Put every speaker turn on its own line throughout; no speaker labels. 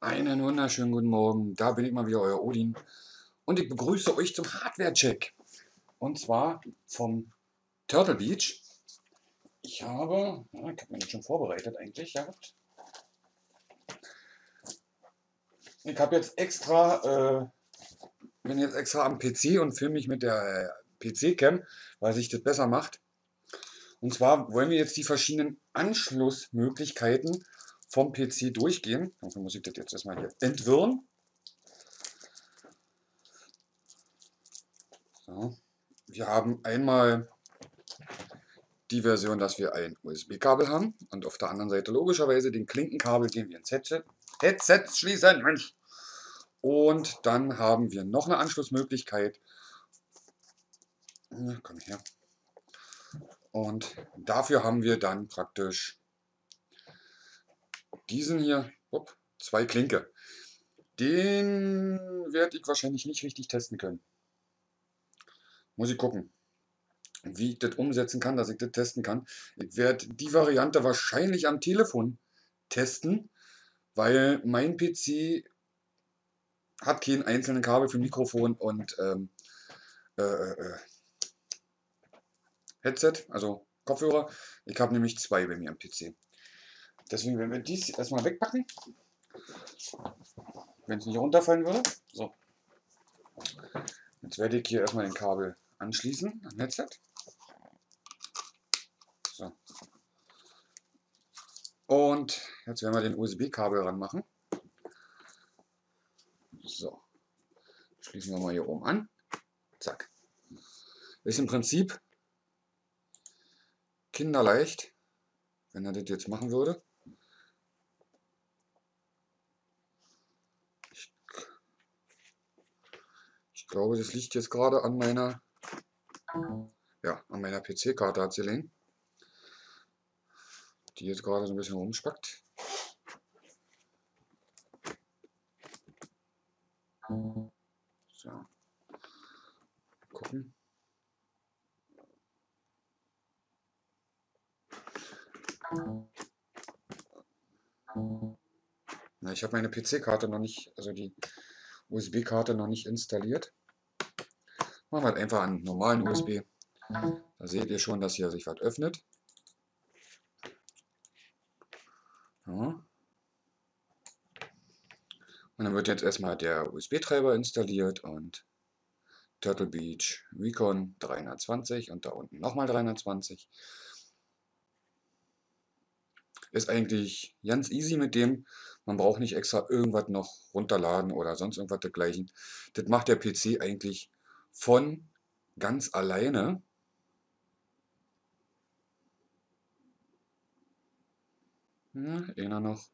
Einen wunderschönen guten Morgen, da bin ich mal wieder, euer Odin. Und ich begrüße euch zum Hardware-Check. Und zwar vom Turtle Beach. Ich habe mir das schon vorbereitet eigentlich gehabt. Ich habe jetzt extra, bin jetzt extra am PC und filme mich mit der PC-Cam, weil sich das besser macht. Und zwar wollen wir jetzt die verschiedenen Anschlussmöglichkeiten vom PC durchgehen. Dafür muss ich das jetzt erstmal hier entwirren. So. Wir haben einmal die Version, dass wir ein USB-Kabel haben und auf der anderen Seite logischerweise den Klinkenkabel, den wir ins Headset schließen. Mensch. Und dann haben wir noch eine Anschlussmöglichkeit. Komm her. Und dafür haben wir dann praktisch diesen hier, zwei Klinke. Den werde ich wahrscheinlich nicht richtig testen können. Muss ich gucken, wie ich das umsetzen kann, dass ich das testen kann. Ich werde die Variante wahrscheinlich am Telefon testen, weil mein PC hat keinen einzelnen Kabel für Mikrofon und Headset, also Kopfhörer. Ich habe nämlich zwei bei mir am PC. Deswegen werden wir dies erstmal wegpacken, wenn es nicht runterfallen würde. So. Jetzt werde ich hier erstmal den Kabel anschließen am Headset. So. Und jetzt werden wir den USB-Kabel ranmachen. So. Schließen wir mal hier oben an. Zack. Ist im Prinzip kinderleicht, wenn er das jetzt machen würde. Ich glaube, das liegt jetzt gerade an meiner, PC-Karte hat sie liegen, die jetzt gerade so ein bisschen rumspackt. So. Gucken. Na, ich habe meine PC-Karte noch nicht, also die USB-Karte noch nicht installiert. Machen wir halt einfach einen normalen USB. Da seht ihr schon, dass hier sich was öffnet. Ja. Und dann wird jetzt erstmal der USB-Treiber installiert und Turtle Beach Recon 320 und da unten nochmal 320. Ist eigentlich ganz easy mit dem. Man braucht nicht extra irgendwas noch runterladen oder sonst irgendwas dergleichen. Das macht der PC eigentlich von ganz alleine. Ja, einer noch.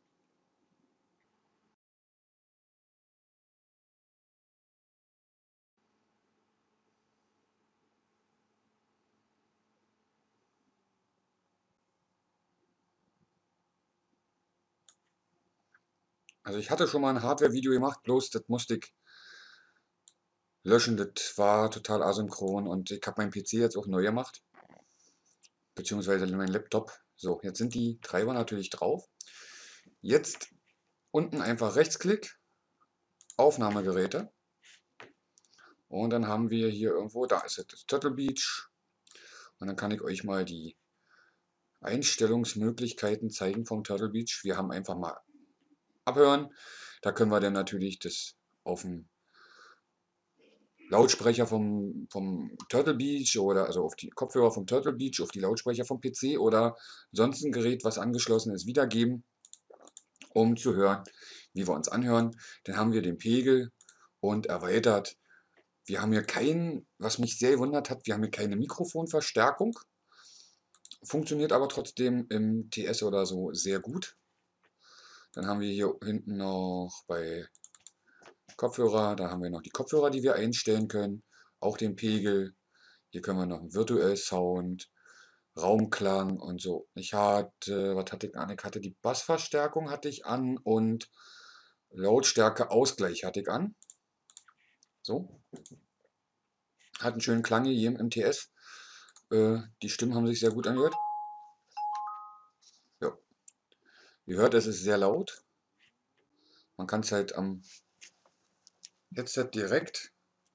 Also ich hatte schon mal ein Hardware-Video gemacht, bloß das musste ich löschen. Das war total asynchron und ich habe meinen PC jetzt auch neu gemacht. Beziehungsweise meinen Laptop. So, jetzt sind die Treiber natürlich drauf. Jetzt unten einfach Rechtsklick, Aufnahmegeräte. Und dann haben wir hier irgendwo, da ist das Turtle Beach. Und dann kann ich euch mal die Einstellungsmöglichkeiten zeigen vom Turtle Beach. Wir haben einfach mal abhören. Da können wir dann natürlich das auf dem Lautsprecher vom Turtle Beach oder also auf die Kopfhörer vom Turtle Beach, auf die Lautsprecher vom PC oder sonst ein Gerät, was angeschlossen ist, wiedergeben, um zu hören, wie wir uns anhören. Dann haben wir den Pegel und erweitert. Wir haben hier keinen, was mich sehr gewundert hat, wir haben hier keine Mikrofonverstärkung. Funktioniert aber trotzdem im TS oder so sehr gut. Dann haben wir hier hinten noch bei Kopfhörer, da haben wir noch die Kopfhörer, die wir einstellen können. Auch den Pegel. Hier können wir noch einen Virtual Sound, Raumklang und so. Ich hatte, was hatte ich an? Ich hatte die Bassverstärkung hatte ich an und Lautstärke-Ausgleich hatte ich an. So. Hat einen schönen Klang hier im MTS. Die Stimmen haben sich sehr gut angehört. Ja. Ihr hört, es ist sehr laut. Man kann es halt am Headset direkt,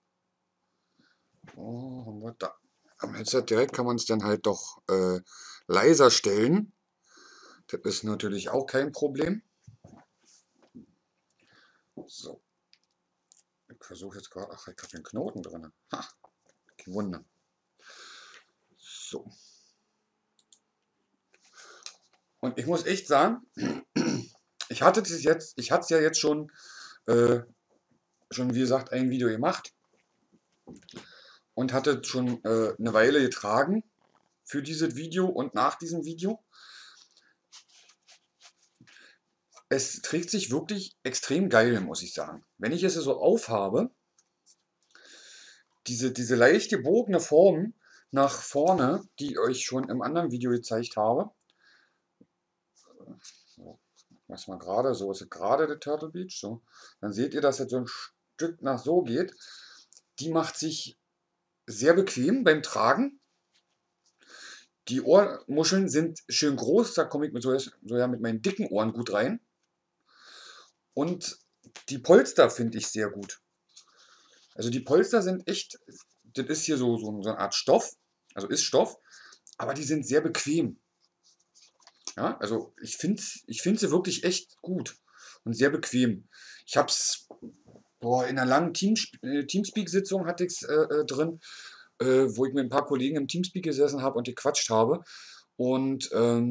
oh, haben wir da. Am Headset direkt kann man es dann halt doch leiser stellen. Das ist natürlich auch kein Problem. So. Ich versuche jetzt gerade, ach, ich habe den Knoten drin. Ha, kein Wunder. So. Und ich muss echt sagen, ich hatte es ja jetzt schon, wie gesagt, ein Video gemacht und hatte schon eine Weile getragen für dieses Video und nach diesem Video. Es trägt sich wirklich extrem geil, muss ich sagen. Wenn ich es so aufhabe, diese leicht gebogene Form nach vorne, die ich euch schon im anderen Video gezeigt habe, so, was mal gerade, so ist es gerade der Turtle Beach, so, dann seht ihr, dass es so ein Stück nach so geht. Die macht sich sehr bequem beim Tragen. Die Ohrmuscheln sind schön groß, da komme ich mit ja mit meinen dicken Ohren gut rein. Und die Polster finde ich sehr gut. Also die Polster sind echt, das ist hier so eine Art Stoff, also ist Stoff, aber die sind sehr bequem. Ja, also ich finde sie wirklich echt gut und sehr bequem. Ich habe es in einer langen Teamspeak-Sitzung hatte ich es drin, wo ich mit ein paar Kollegen im Teamspeak gesessen habe und gequatscht habe. Und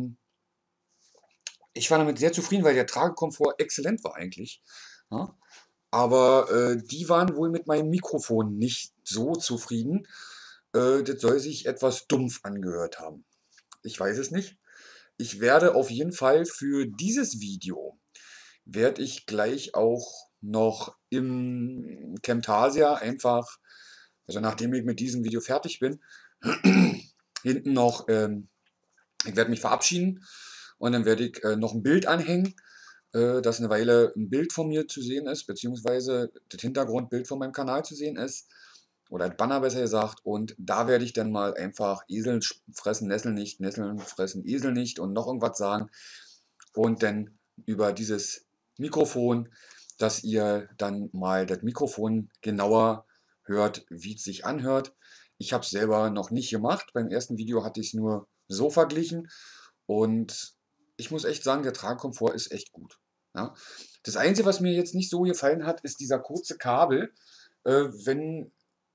ich war damit sehr zufrieden, weil der Tragekomfort exzellent war eigentlich. Ja? Aber die waren wohl mit meinem Mikrofon nicht so zufrieden. Das soll sich etwas dumpf angehört haben. Ich weiß es nicht. Ich werde auf jeden Fall für dieses Video, werde ich gleich auch noch im Camtasia einfach, also nachdem ich mit diesem Video fertig bin, hinten noch, ich werde mich verabschieden und dann werde ich noch ein Bild anhängen, dass eine Weile ein Bild von mir zu sehen ist, beziehungsweise das Hintergrundbild von meinem Kanal zu sehen ist, oder ein Banner besser gesagt, und da werde ich dann mal einfach Esel fressen Nessel nicht, Nesseln fressen Esel nicht und noch irgendwas sagen und dann über dieses Mikrofon, dass ihr dann mal das Mikrofon genauer hört, wie es sich anhört. Ich habe es selber noch nicht gemacht. Beim ersten Video hatte ich es nur so verglichen und ich muss echt sagen, der Tragekomfort ist echt gut. Ja. Das Einzige, was mir jetzt nicht so gefallen hat, ist dieser kurze Kabel. Wenn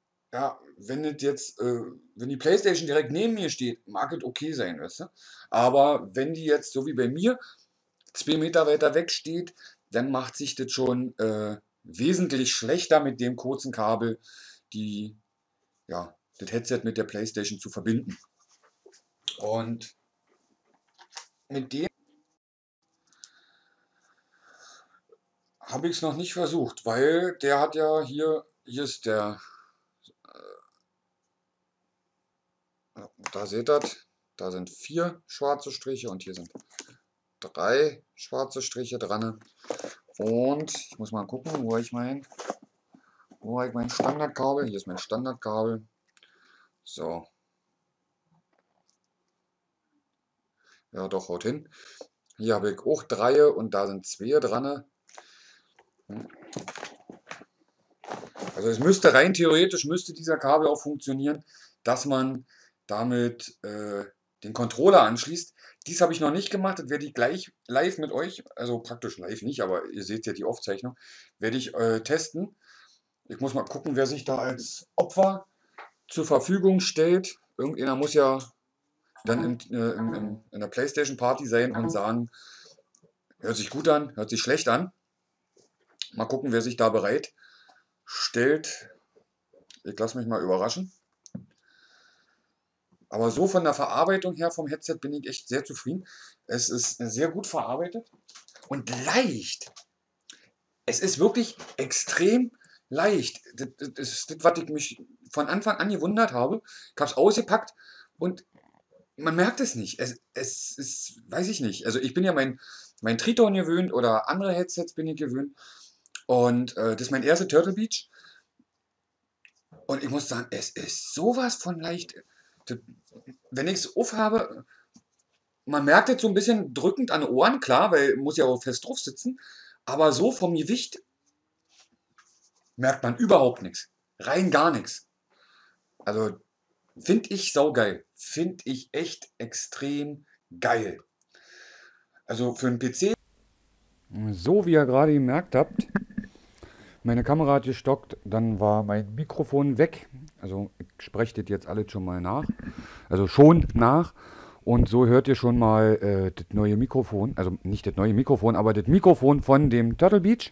wenn die Playstation direkt neben mir steht, mag es okay sein, weißt du? Aber wenn die jetzt, so wie bei mir, 2 Meter weiter weg steht, dann macht sich das schon wesentlich schlechter mit dem kurzen Kabel, das Headset mit der Playstation zu verbinden. Und mit dem habe ich es noch nicht versucht, weil der hat ja hier ist der, da seht ihr, da sind 4 schwarze Striche und hier sind 3 schwarze Striche dran. Und ich muss mal gucken, wo habe ich mein Standardkabel? Hier ist mein Standardkabel. So. Ja, doch, haut hin. Hier habe ich auch 3 und da sind 2 dran. Also es müsste rein theoretisch, müsste dieser Kabel auch funktionieren, dass man damit den Controller anschließt. Dies habe ich noch nicht gemacht, das werde ich gleich live mit euch, also praktisch live nicht, aber ihr seht ja die Aufzeichnung, werde ich testen. Ich muss mal gucken, wer sich da als Opfer zur Verfügung stellt. Irgendeiner muss ja dann in der Playstation Party sein und sagen, hört sich gut an, hört sich schlecht an. Mal gucken, wer sich da bereit stellt. Ich lasse mich mal überraschen. Aber so von der Verarbeitung her vom Headset bin ich echt sehr zufrieden. Es ist sehr gut verarbeitet und leicht. Es ist wirklich extrem leicht. Das ist das, was ich mich von Anfang an gewundert habe. Ich habe es ausgepackt und man merkt es nicht. Es ist, weiß ich nicht. Also ich bin ja mein Triton gewöhnt oder andere Headsets bin ich gewöhnt. Und das ist mein erster Turtle Beach. Und ich muss sagen, es ist sowas von leicht. Wenn ich es aufhabe, man merkt es so ein bisschen drückend an den Ohren, klar, weil muss ja auch fest drauf sitzen. Aber so vom Gewicht merkt man überhaupt nichts. Rein gar nichts. Also finde ich saugeil. Finde ich echt extrem geil. Also für einen PC. So wie ihr gerade gemerkt habt, meine Kamera hat gestockt, dann war mein Mikrofon weg. Also ich spreche das jetzt alles schon mal nach. Also schon nach. Und so hört ihr schon mal das neue Mikrofon. Also nicht das neue Mikrofon, aber das Mikrofon von dem Turtle Beach.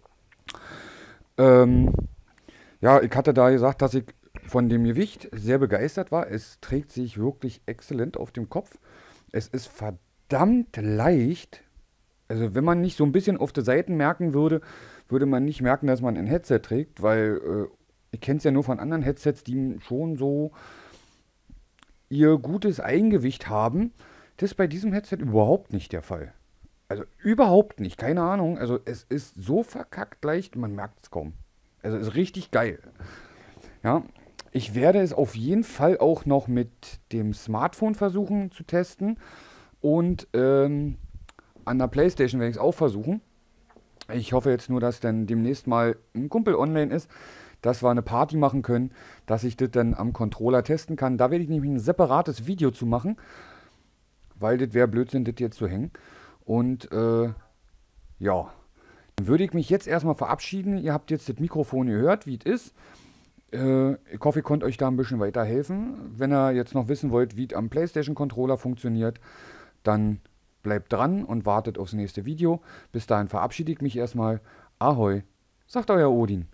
Ja, ich hatte da gesagt, dass ich von dem Gewicht sehr begeistert war. Es trägt sich wirklich exzellent auf dem Kopf. Es ist verdammt leicht. Also wenn man nicht so ein bisschen auf der Seiten merken würde, würde man nicht merken, dass man ein Headset trägt, weil ich kenne es ja nur von anderen Headsets, die schon so ihr gutes Eigengewicht haben. Das ist bei diesem Headset überhaupt nicht der Fall. Also überhaupt nicht, keine Ahnung. Also es ist so verkackt leicht, man merkt es kaum. Also es ist richtig geil. Ja, ich werde es auf jeden Fall auch noch mit dem Smartphone versuchen zu testen und an der Playstation werde ich es auch versuchen. Ich hoffe jetzt nur, dass dann demnächst mal ein Kumpel online ist, dass wir eine Party machen können, dass ich das dann am Controller testen kann. Da werde ich nämlich ein separates Video zu machen, weil das wäre Blödsinn, das jetzt zu hängen. Und ja, dann würde ich mich jetzt erstmal verabschieden. Ihr habt jetzt das Mikrofon gehört, wie es ist. Ich hoffe, ihr könnt euch da ein bisschen weiterhelfen. Wenn ihr jetzt noch wissen wollt, wie es am PlayStation-Controller funktioniert, dann bleibt dran und wartet aufs nächste Video. Bis dahin verabschiede ich mich erstmal. Ahoi, sagt euer Odin.